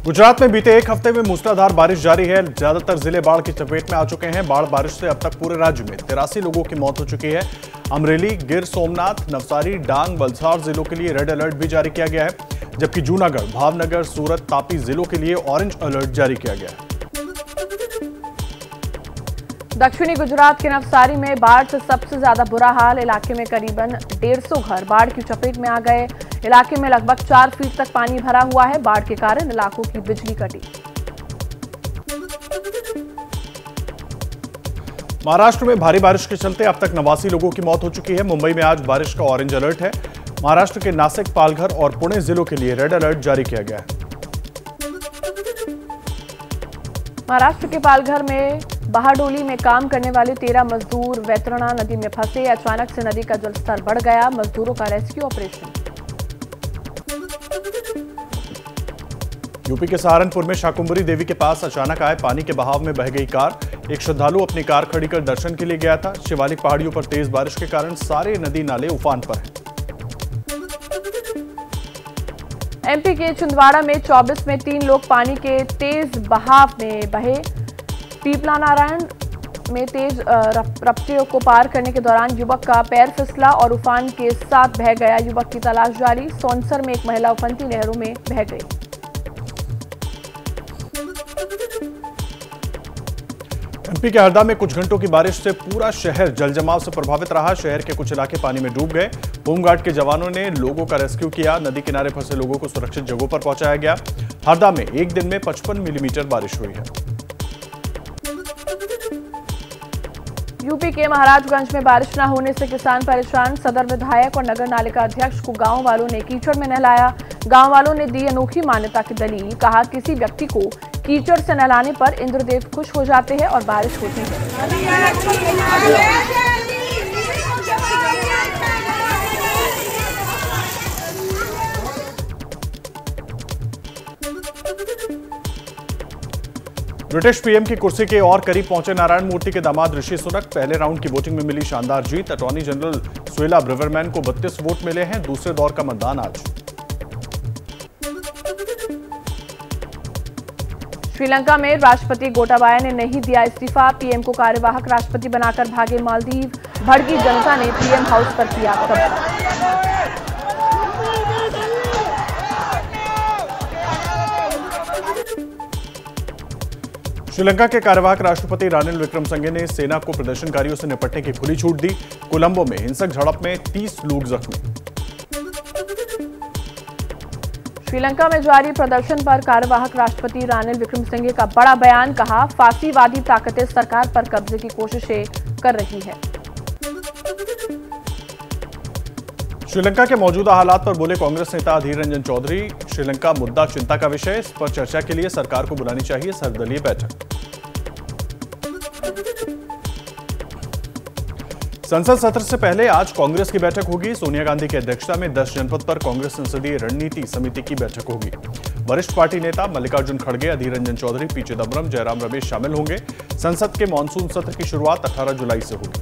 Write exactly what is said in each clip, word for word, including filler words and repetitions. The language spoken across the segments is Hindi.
गुजरात में बीते एक हफ्ते में मूसलाधार बारिश जारी है। ज्यादातर जिले बाढ़ की चपेट में आ चुके हैं। बाढ़ बारिश से अब तक पूरे राज्य में तिरासी लोगों की मौत हो चुकी है। अमरेली, गिर सोमनाथ, नवसारी, डांग, वलसाड़ जिलों के लिए रेड अलर्ट भी जारी किया गया है, जबकि जूनागढ़, भावनगर, सूरत, तापी जिलों के लिए ऑरेंज अलर्ट जारी किया गया है। दक्षिणी गुजरात के नवसारी में बाढ़ से सबसे ज्यादा बुरा हाल। इलाके में करीबन डेढ़ सौ घर बाढ़ की चपेट में आ गए। इलाके में लगभग चार फीट तक पानी भरा हुआ है। बाढ़ के कारण इलाकों की बिजली कटी। महाराष्ट्र में भारी बारिश के चलते अब तक नवासी लोगों की मौत हो चुकी है। मुंबई में आज बारिश का ऑरेंज अलर्ट है। महाराष्ट्र के नासिक, पालघर और पुणे जिलों के लिए रेड अलर्ट जारी किया गया है। महाराष्ट्र के पालघर में बहाडोली में काम करने वाले तेरह मजदूर वैतरणा नदी में फंसे। अचानक से नदी का जलस्तर बढ़ गया। मजदूरों का रेस्क्यू ऑपरेशन। यूपी के सहारनपुर में शाकुंभरी देवी के पास अचानक आए पानी के बहाव में बह गई कार। एक श्रद्धालु अपनी कार खड़ी कर दर्शन के लिए गया था। शिवालिक पहाड़ियों पर तेज बारिश के कारण सारे नदी नाले उफान पर हैं। एमपी के छिंदवाड़ा में चौबीस में तीन लोग पानी के तेज बहाव में बहे। पीपला नारायण में तेज रफ्तियों को पार करने के दौरान युवक का पैर फिसला और उफान के साथ बह गया। युवक की तलाश जारी। सोनसर में एक महिला उफनती नहरों में बह गई। एमपी के हरदा में कुछ घंटों की बारिश से पूरा शहर जलजमाव से प्रभावित रहा। शहर के कुछ इलाके पानी में डूब गए। होमगार्ड के जवानों ने लोगों का रेस्क्यू किया। नदी किनारे फंसे लोगों को सुरक्षित जगहों पर पहुंचाया गया। हरदा में एक दिन में पचपन मिलीमीटर बारिश हुई है। यूपी के महाराजगंज में बारिश न होने से किसान परेशान। सदर विधायक और नगर नालिका अध्यक्ष को गांव वालों ने कीचड़ में नहलाया। गांव वालों ने दी अनोखी मान्यता की दलील। कहा, किसी व्यक्ति को कीचड़ से नहलाने पर इंद्रदेव खुश हो जाते हैं और बारिश होती है। ब्रिटिश पीएम की कुर्सी के और करीब पहुंचे नारायण मूर्ति के दामाद ऋषि सुनक। पहले राउंड की वोटिंग में मिली शानदार जीत। अटॉर्नी जनरल सुएला ब्रिवरमैन को बत्तीस वोट मिले हैं। दूसरे दौर का मतदान आज। श्रीलंका में राष्ट्रपति गोटाबाया ने नहीं दिया इस्तीफा। पीएम को कार्यवाहक राष्ट्रपति बनाकर भागे मालदीव। भड़की जनता ने पीएम हाउस पर किया कब्जा। श्रीलंका के कार्यवाहक राष्ट्रपति रानिल विक्रमसिंघे ने सेना को प्रदर्शनकारियों से निपटने की खुली छूट दी। कोलंबो में हिंसक झड़प में तीस लोग जख्मी। श्रीलंका में जारी प्रदर्शन पर कार्यवाहक राष्ट्रपति रानिल विक्रमसिंघे का बड़ा बयान। कहा, फासीवादी ताकतें सरकार पर कब्जे की कोशिशें कर रही है। श्रीलंका के मौजूदा हालात पर बोले कांग्रेस नेता अधीर रंजन चौधरी। श्रीलंका मुद्दा चिंता का विषय। इस पर चर्चा के लिए सरकार को बुलानी चाहिए सर्वदलीय बैठक। संसद सत्र से पहले आज कांग्रेस की बैठक होगी। सोनिया गांधी की अध्यक्षता में दस जनपद पर कांग्रेस संसदीय रणनीति समिति की बैठक होगी। वरिष्ठ पार्टी नेता मल्लिकार्जुन खड़गे, अधीर रंजन चौधरी, पी चिदम्बरम, जयराम रमेश शामिल होंगे। संसद के मानसून सत्र की शुरुआत अठारह जुलाई से होगी।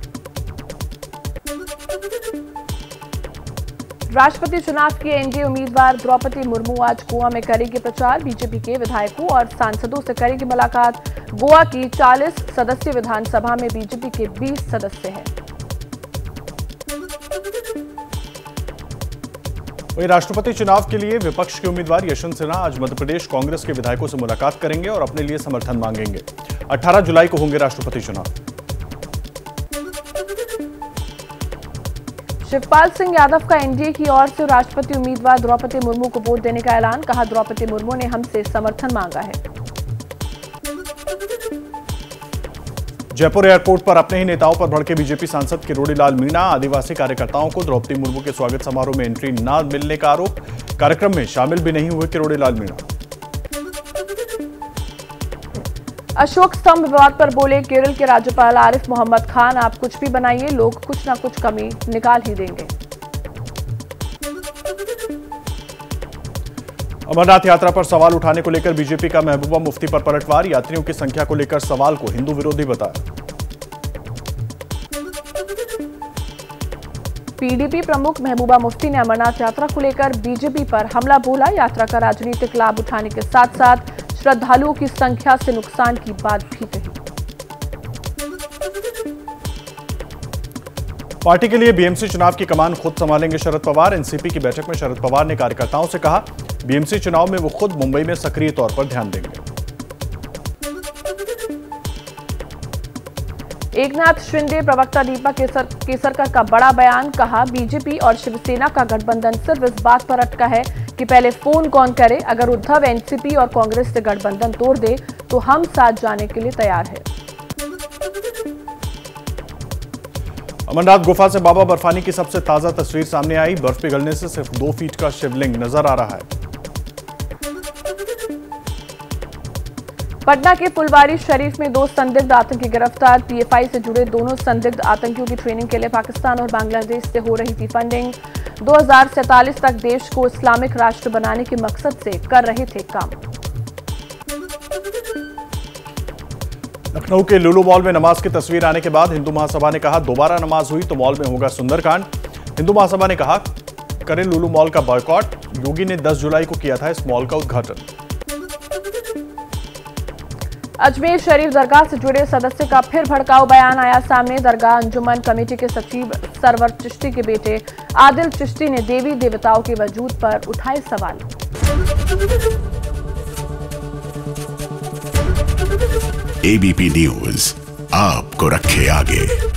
राष्ट्रपति चुनाव की एनडीए उम्मीदवार द्रौपदी मुर्मू आज गोवा में करेगी प्रचार। बीजेपी के विधायकों और सांसदों से करेगी मुलाकात। गोवा की चालीस सदस्यीय विधानसभा में बीजेपी के बीस सदस्य हैं। वहीं राष्ट्रपति चुनाव के लिए विपक्ष के उम्मीदवार यशवंत सिन्हा आज मध्य प्रदेश कांग्रेस के विधायकों से मुलाकात करेंगे और अपने लिए समर्थन मांगेंगे। अठारह जुलाई को होंगे राष्ट्रपति चुनाव। शिवपाल सिंह यादव का एनडीए की ओर से राष्ट्रपति उम्मीदवार द्रौपदी मुर्मू को वोट देने का ऐलान। कहा, द्रौपदी मुर्मू ने हमसे समर्थन मांगा है। जयपुर एयरपोर्ट पर अपने ही नेताओं पर भड़के बीजेपी सांसद किरोड़ीलाल मीणा। आदिवासी कार्यकर्ताओं को द्रौपदी मुर्मू के स्वागत समारोह में एंट्री न मिलने का आरोप। कार्यक्रम में शामिल भी नहीं हुए किरोड़ीलाल मीणा। अशोक स्तंभ विवाद पर बोले केरल के राज्यपाल आरिफ मोहम्मद खान, आप कुछ भी बनाइए, लोग कुछ ना कुछ कमी निकाल ही देंगे। अमरनाथ यात्रा पर सवाल उठाने को लेकर बीजेपी का महबूबा मुफ्ती पर पलटवार। यात्रियों की संख्या को लेकर सवाल को हिंदू विरोधी बताया। पीडीपी प्रमुख महबूबा मुफ्ती ने अमरनाथ यात्रा को लेकर बीजेपी पर हमला बोला। यात्रा का राजनीतिक लाभ उठाने के साथ साथ श्रद्धालुओं की संख्या से नुकसान की बात भी कही। पार्टी के लिए बीएमसी चुनाव की कमान खुद संभालेंगे शरद पवार। एनसीपी की बैठक में शरद पवार ने कार्यकर्ताओं से कहा, बीएमसी चुनाव में वो खुद मुंबई में सक्रिय तौर पर ध्यान देंगे। एकनाथ शिंदे प्रवक्ता दीपक केसर, केसरकर का बड़ा बयान। कहा, बीजेपी और शिवसेना का गठबंधन सिर्फ इस बात पर अटका है कि पहले फोन कौन करे। अगर उद्धव एनसीपी और कांग्रेस से गठबंधन तोड़ दे तो हम साथ जाने के लिए तैयार है। अमरनाथ गुफा से बाबा बर्फानी की सबसे ताजा तस्वीर सामने आई। बर्फ पिघलने से सिर्फ दो फीट का शिवलिंग नजर आ रहा है। पटना के फुलवारी शरीफ में दो संदिग्ध आतंकी गिरफ्तार। पीएफआई से जुड़े दोनों संदिग्ध आतंकियों की ट्रेनिंग के लिए पाकिस्तान और बांग्लादेश से हो रही थी फंडिंग। दो हज़ार सैंतालीस तक देश को इस्लामिक राष्ट्र बनाने के मकसद से कर रहे थे काम। लखनऊ के लुलु मॉल में नमाज की तस्वीर आने के बाद हिंदू महासभा ने कहा, दोबारा नमाज हुई तो मॉल में होगा सुंदरकांड। हिंदू महासभा ने कहा, करें लुलु मॉल का बॉयकॉट। योगी ने दस जुलाई को किया था इस मॉल का उद्घाटन। अजमेर शरीफ दरगाह से जुड़े सदस्य का फिर भड़काऊ बयान आया सामने। दरगाह अंजुमन कमेटी के सचिव सरवर चिश्ती के बेटे आदिल चिश्ती ने देवी देवताओं के वजूद पर उठाए सवाल। एबीपी न्यूज आपको रखे आगे।